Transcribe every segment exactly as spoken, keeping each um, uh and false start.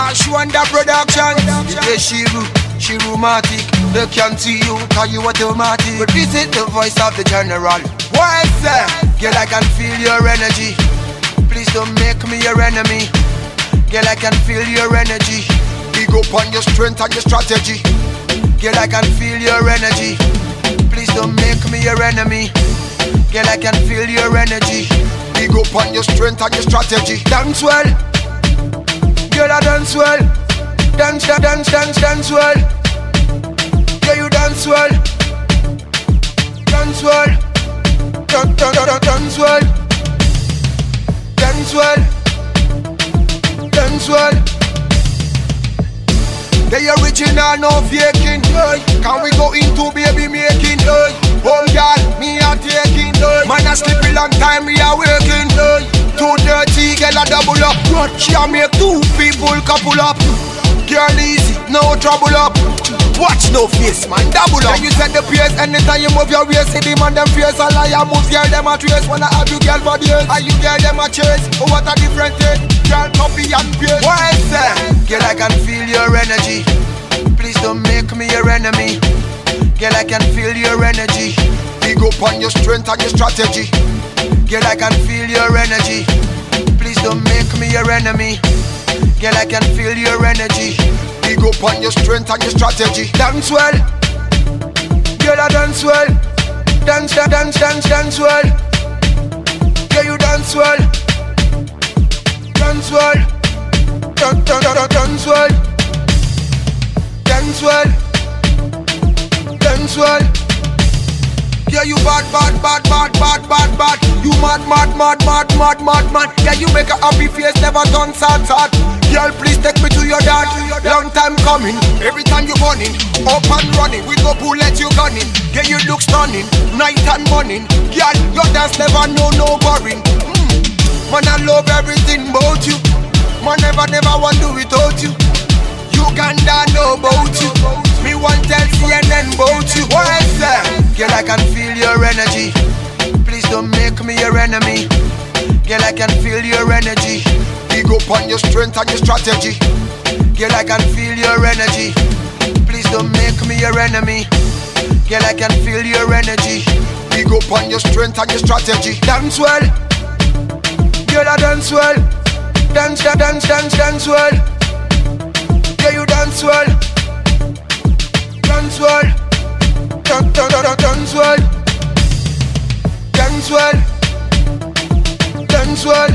Nash Wonder Production. D J Shiru, Shirumatic. They can't see you, cause you automatic. But this is the voice of the general. Why sir? Girl, I can feel your energy. Please don't make me your enemy. Girl, I can feel your energy. Big up on your strength and your strategy. Girl, I can feel your energy. Please don't make me your enemy. Girl, I can feel your energy. Big up on your strength and your strategy. Dance well. Girl, I dance well. Dance, dance, dance, dance well. Yeah, you dance well. Dance well. Dance, dance, dance well. Dance well. Dance well. The original, no faking. Hey. Can we go into baby making? Hey. Home girl, me a taking. Hey. Man a sleepy long time, we are working. Hey. Too dirty, girl a double up. She a make two people couple up. Girl easy, no trouble up. Watch no face, man, double up. Then you set the pace, anytime you move your waist. See the man them face, a liar move, girl them a trace. Wanna have you girl for days, and you girl them a chase. Oh what a different thing, girl copy and paste. Why say? Girl I can feel your energy. Please don't make me your enemy. Girl I can feel your energy. Big up on your strength and your strategy. Girl I can feel your energy. Please don't make me your enemy. Girl I can feel your energy. Big up on your strength and your strategy. Dance well. Girl I dance well. Dance, dance, dance, dance well. Yeah you dance well. Dance well. Dance, dance, dance well. Dance well. Dance well. Yeah you bad, bad, bad, bad, bad, bad, bad. You mad, mad, mad, mad, mad, mad, mad. Yeah you make a happy face, never turn sad, sad. Girl please take me to your dad. Long time coming, every time you running, up and running. We go bullet you gunning. Yeah you look stunning, night and morning. Girl your dance never know no boring. mm. Man I love everything about you. Man never, never want do without you. Uganda know about you. Me want tell C N N about you. Why sir? Girl I can feel your energy. Please don't make me your enemy. Girl I can feel your energy. Big up on your strength and your strategy. Girl I can feel your energy. Please don't make me your enemy. Girl I can feel your energy. Big up on your strength and your strategy. Dance well. Girl I dance well. Dance, dance, dance, dance well. Yeah you dance well. Dance well. Dance, dance, dance well. Dance well. Dance well.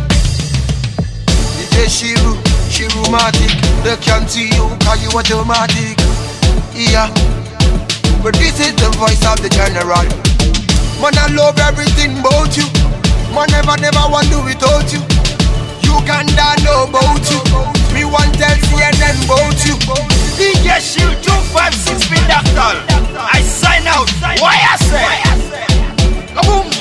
D J Shiru, Shirumatic. They can't see you cause you automatic. Yeah. But this is the voice of the general. Man I love everything about you. Man never, never want do without you. Uganda know about you. Me want tell C N N about you. D J Shiru two five six P Doctor. I sign out. Why I say? Kaboom.